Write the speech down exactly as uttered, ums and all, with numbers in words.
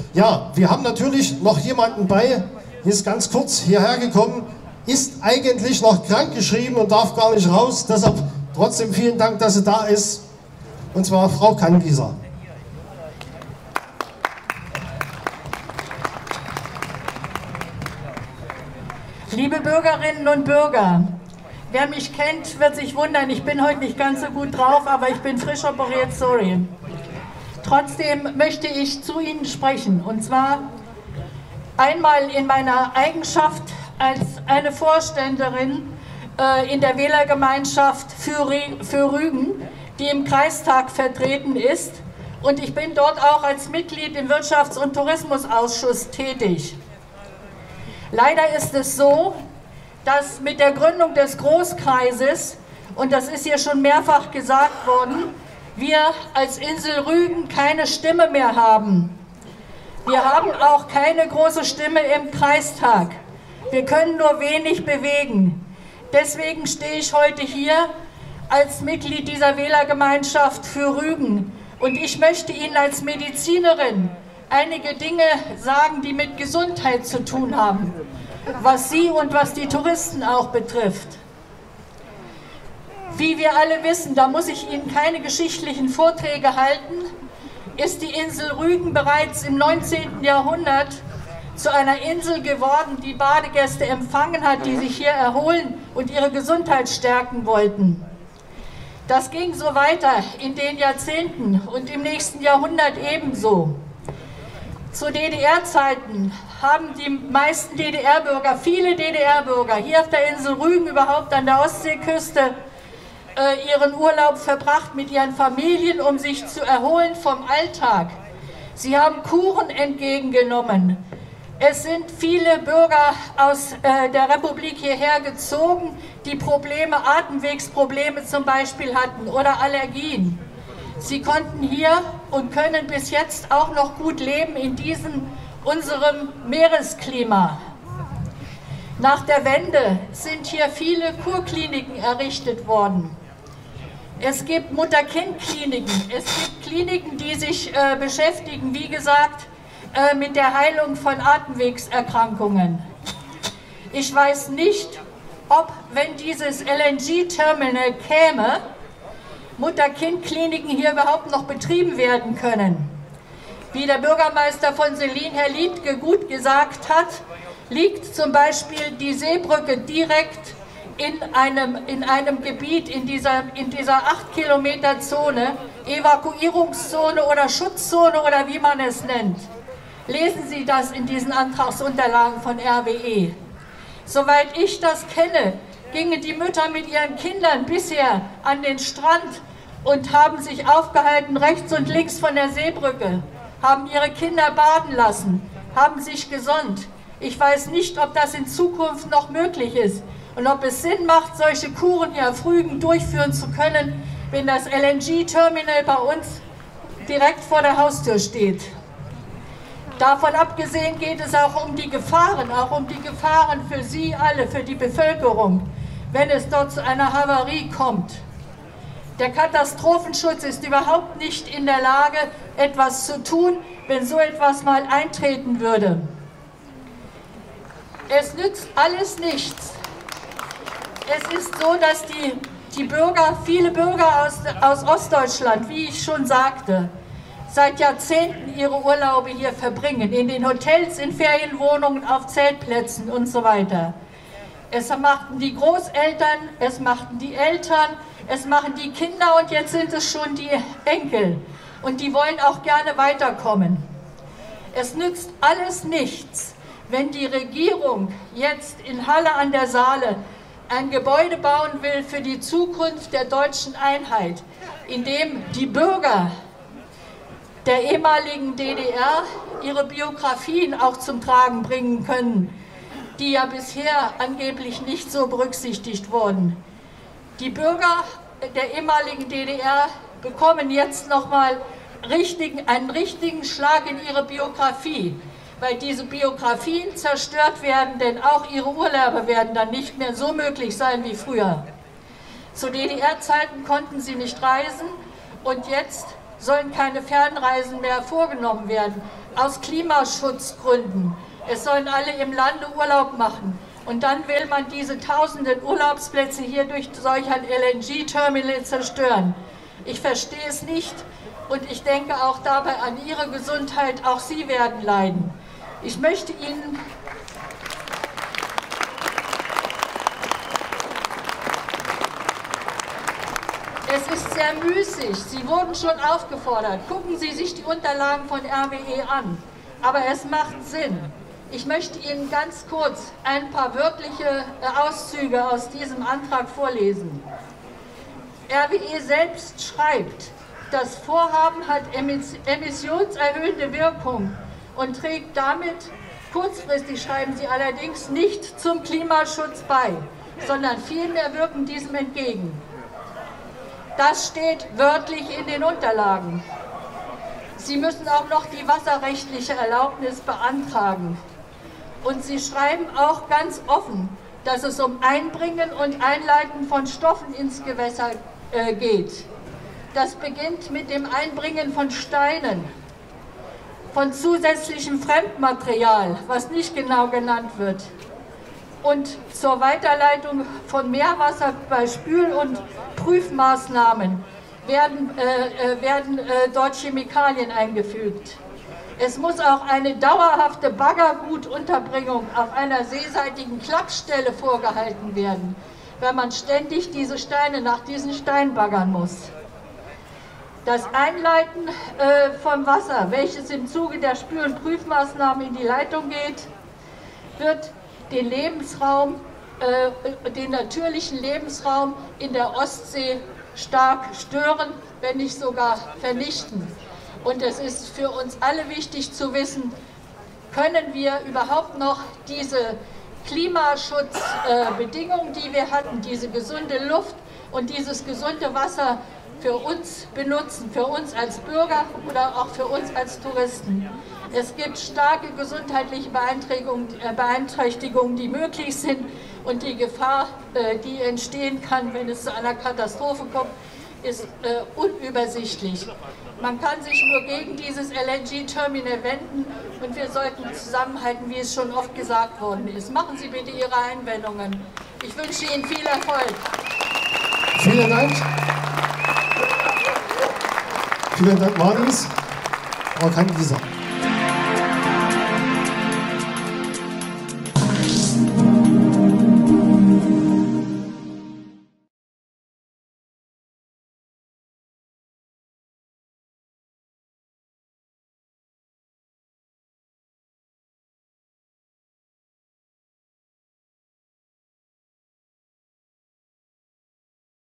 Ja, wir haben natürlich noch jemanden bei, hier ist ganz kurz hierher gekommen, ist eigentlich noch krankgeschrieben und darf gar nicht raus. Deshalb trotzdem vielen Dank, dass sie da ist. Und zwar Frau Kannwieser. Liebe Bürgerinnen und Bürger, wer mich kennt, wird sich wundern, ich bin heute nicht ganz so gut drauf, aber ich bin frisch operiert, sorry. Trotzdem möchte ich zu Ihnen sprechen, und zwar einmal in meiner Eigenschaft als eine Vorständerin äh, in der Wählergemeinschaft für, für Rügen, die im Kreistag vertreten ist, und ich bin dort auch als Mitglied im Wirtschafts- und Tourismusausschuss tätig. Leider ist es so, dass mit der Gründung des Großkreises, und das ist hier schon mehrfach gesagt worden, wir als Insel Rügen keine Stimme mehr haben. Wir haben auch keine große Stimme im Kreistag. Wir können nur wenig bewegen. Deswegen stehe ich heute hier als Mitglied dieser Wählergemeinschaft für Rügen. Und ich möchte Ihnen als Medizinerin einige Dinge sagen, die mit Gesundheit zu tun haben, was Sie und was die Touristen auch betrifft. Wie wir alle wissen, da muss ich Ihnen keine geschichtlichen Vorträge halten, ist die Insel Rügen bereits im neunzehnten Jahrhundert zu einer Insel geworden, die Badegäste empfangen hat, die sich hier erholen und ihre Gesundheit stärken wollten. Das ging so weiter in den Jahrzehnten und im nächsten Jahrhundert ebenso. Zu D D R-Zeiten haben die meisten D D R-Bürger, viele D D R-Bürger, hier auf der Insel Rügen, überhaupt an der Ostseeküste, äh, ihren Urlaub verbracht mit ihren Familien, um sich zu erholen vom Alltag. Sie haben Kuren entgegengenommen. Es sind viele Bürger aus äh, der Republik hierher gezogen, die Probleme, Atemwegsprobleme zum Beispiel hatten oder Allergien. Sie konnten hier und können bis jetzt auch noch gut leben in diesem, unserem Meeresklima. Nach der Wende sind hier viele Kurkliniken errichtet worden. Es gibt Mutter-Kind-Kliniken, es gibt Kliniken, die sich äh, beschäftigen, wie gesagt, äh, mit der Heilung von Atemwegserkrankungen. Ich weiß nicht, ob, wenn dieses L N G-Terminal käme, Mutter-Kind-Kliniken hier überhaupt noch betrieben werden können. Wie der Bürgermeister von Selin, Herr Liedtke, gut gesagt hat, liegt zum Beispiel die Seebrücke direkt in einem, in einem Gebiet, in dieser, in dieser acht Kilometer Zone, Evakuierungszone oder Schutzzone oder wie man es nennt. Lesen Sie das in diesen Antragsunterlagen von R W E. Soweit ich das kenne, gingen die Mütter mit ihren Kindern bisher an den Strand und haben sich aufgehalten rechts und links von der Seebrücke, haben ihre Kinder baden lassen, haben sich gesonnt. Ich weiß nicht, ob das in Zukunft noch möglich ist und ob es Sinn macht, solche Kuren hier auf Rügen durchführen zu können, wenn das L N G-Terminal bei uns direkt vor der Haustür steht. Davon abgesehen geht es auch um die Gefahren, auch um die Gefahren für Sie alle, für die Bevölkerung, wenn es dort zu einer Havarie kommt. Der Katastrophenschutz ist überhaupt nicht in der Lage, etwas zu tun, wenn so etwas mal eintreten würde. Es nützt alles nichts. Es ist so, dass die, die Bürger, viele Bürger aus, aus Ostdeutschland, wie ich schon sagte, seit Jahrzehnten ihre Urlaube hier verbringen, in den Hotels, in Ferienwohnungen, auf Zeltplätzen und so weiter. Es machten die Großeltern, es machten die Eltern, es machen die Kinder und jetzt sind es schon die Enkel. Und die wollen auch gerne weiterkommen. Es nützt alles nichts, wenn die Regierung jetzt in Halle an der Saale ein Gebäude bauen will für die Zukunft der deutschen Einheit, in dem die Bürger der ehemaligen D D R ihre Biografien auch zum Tragen bringen können, die ja bisher angeblich nicht so berücksichtigt wurden. Die Bürger der ehemaligen D D R bekommen jetzt nochmal richtigen, einen richtigen Schlag in ihre Biografie, weil diese Biografien zerstört werden, denn auch ihre Urlaube werden dann nicht mehr so möglich sein wie früher. Zu D D R-Zeiten konnten sie nicht reisen und jetzt sollen keine Fernreisen mehr vorgenommen werden, aus Klimaschutzgründen. Es sollen alle im Lande Urlaub machen. Und dann will man diese tausenden Urlaubsplätze hier durch solch ein L N G-Terminal zerstören. Ich verstehe es nicht und ich denke auch dabei an Ihre Gesundheit, auch Sie werden leiden. Ich möchte Ihnen Es ist sehr müßig. Sie wurden schon aufgefordert. Gucken Sie sich die Unterlagen von R W E an. Aber es macht Sinn. Ich möchte Ihnen ganz kurz ein paar wörtliche Auszüge aus diesem Antrag vorlesen. R W E selbst schreibt, das Vorhaben hat emissionserhöhende Wirkung und trägt damit, kurzfristig schreiben Sie allerdings, nicht zum Klimaschutz bei, sondern vielmehr wirken diesem entgegen. Das steht wörtlich in den Unterlagen. Sie müssen auch noch die wasserrechtliche Erlaubnis beantragen. Und Sie schreiben auch ganz offen, dass es um Einbringen und Einleiten von Stoffen ins Gewässer äh, geht. Das beginnt mit dem Einbringen von Steinen, von zusätzlichem Fremdmaterial, was nicht genau genannt wird, und zur Weiterleitung von Meerwasser bei Spül- und Prüfmaßnahmen werden, äh, werden äh, dort Chemikalien eingefügt. Es muss auch eine dauerhafte Baggergutunterbringung auf einer seeseitigen Klappstelle vorgehalten werden, wenn man ständig diese Steine nach diesen Steinen baggern muss. Das Einleiten äh, von Wasser, welches im Zuge der Spül- und Prüfmaßnahmen in die Leitung geht, wird den Lebensraum, äh, den natürlichen Lebensraum in der Ostsee stark stören, wenn nicht sogar vernichten. Und es ist für uns alle wichtig zu wissen, können wir überhaupt noch diese Klimaschutzbedingungen, äh, die wir hatten, diese gesunde Luft und dieses gesunde Wasser für uns benutzen, für uns als Bürger oder auch für uns als Touristen. Es gibt starke gesundheitliche Beeinträchtigungen, die möglich sind, und die Gefahr, die entstehen kann, wenn es zu einer Katastrophe kommt, ist unübersichtlich. Man kann sich nur gegen dieses L N G-Terminal wenden und wir sollten zusammenhalten, wie es schon oft gesagt worden ist. Machen Sie bitte Ihre Einwendungen. Ich wünsche Ihnen viel Erfolg. Vielen Dank. Vielen Dank, Marlies. Frau Kandisa.